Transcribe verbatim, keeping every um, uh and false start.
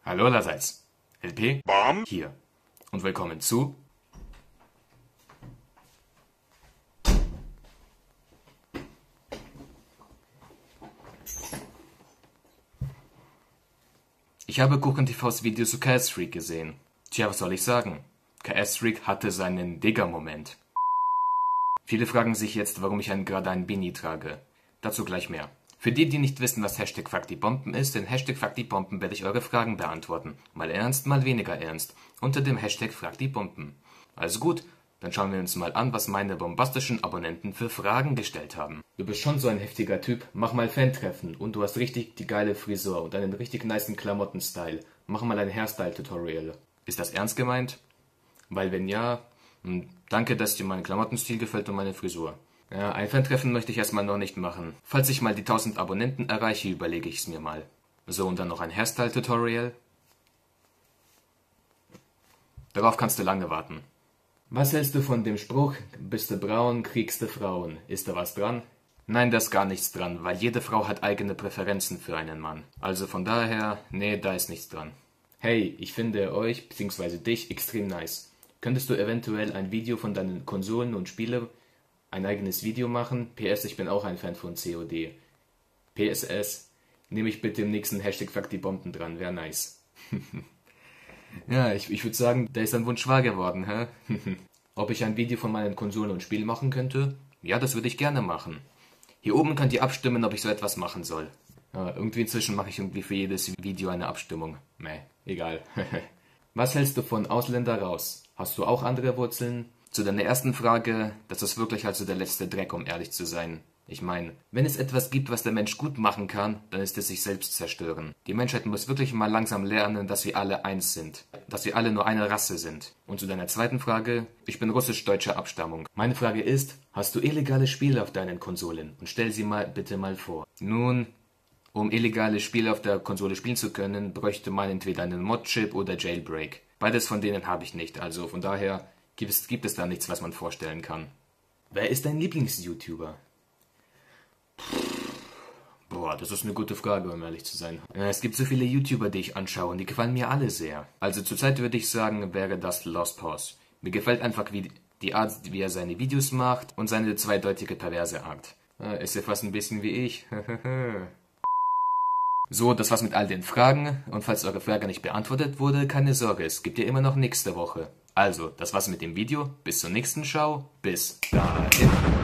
Hallo allerseits, L P Bam. hier und willkommen zu Ich habe KuchenTVs Video zu K S-Freak gesehen. Tja, was soll ich sagen? K S-Freak hatte seinen Digger-Moment. Viele fragen sich jetzt, warum ich einen, gerade einen Beanie trage. Dazu gleich mehr. Für die, die nicht wissen, was Hashtag Fuck die Bomben ist, in Hashtag Fuck die Bomben werde ich eure Fragen beantworten. Mal ernst, mal weniger ernst. Unter dem Hashtag Fuck die Bomben. Also gut, dann schauen wir uns mal an, was meine bombastischen Abonnenten für Fragen gestellt haben. Du bist schon so ein heftiger Typ, mach mal Fan-Treffen und du hast richtig die geile Frisur und einen richtig nicen Klamotten-Style. Mach mal ein Hairstyle-Tutorial. Ist das ernst gemeint? Weil wenn ja, danke, dass dir mein Klamottenstil gefällt und meine Frisur. Ja, ein Fan-Treffen möchte ich erstmal noch nicht machen. Falls ich mal die tausend Abonnenten erreiche, überlege ich es mir mal. So, und dann noch ein Hairstyle-Tutorial. Darauf kannst du lange warten. Was hältst du von dem Spruch, bist du braun, kriegst du Frauen? Ist da was dran? Nein, da ist gar nichts dran, weil jede Frau hat eigene Präferenzen für einen Mann. Also von daher, nee, da ist nichts dran. Hey, ich finde euch, bzw. dich, extrem nice. Könntest du eventuell ein Video von deinen Konsolen und Spiele, ein eigenes Video machen? P S, ich bin auch ein Fan von C O D. P S S, nehme ich bitte im nächsten Hashtag Fuck die Bomben dran, wäre nice. Ja, ich, ich würde sagen, da ist ein Wunsch wahr geworden, hä? Ob ich ein Video von meinen Konsolen und Spielen machen könnte? Ja, das würde ich gerne machen. Hier oben könnt ihr abstimmen, ob ich so etwas machen soll. Ja, irgendwie inzwischen mache ich irgendwie für jedes Video eine Abstimmung. Meh, egal. Was hältst du von Ausländer raus? Hast du auch andere Wurzeln? Zu deiner ersten Frage, das ist wirklich also der letzte Dreck, um ehrlich zu sein. Ich meine, wenn es etwas gibt, was der Mensch gut machen kann, dann ist es sich selbst zerstören. Die Menschheit muss wirklich mal langsam lernen, dass wir alle eins sind. Dass wir alle nur eine Rasse sind. Und zu deiner zweiten Frage, ich bin russisch-deutscher Abstammung. Meine Frage ist, hast du illegale Spiele auf deinen Konsolen? Und stell sie mal bitte mal vor. Nun, um illegale Spiele auf der Konsole spielen zu können, bräuchte man entweder einen Mod-Chip oder Jailbreak. Beides von denen habe ich nicht, also von daher gibt es, gibt es da nichts, was man vorstellen kann. Wer ist dein Lieblings-YouTuber? Boah, das ist eine gute Frage, um ehrlich zu sein. Es gibt so viele YouTuber, die ich anschaue und die gefallen mir alle sehr. Also zurzeit würde ich sagen, wäre das Lost Pause. Mir gefällt einfach wie die Art, wie er seine Videos macht und seine zweideutige perverse Art. Ist ja fast ein bisschen wie ich. So, das war's mit all den Fragen. Und falls eure Frage nicht beantwortet wurde, keine Sorge, es gibt ja immer noch nächste Woche. Also, das war's mit dem Video. Bis zur nächsten Schau. Bis dahin.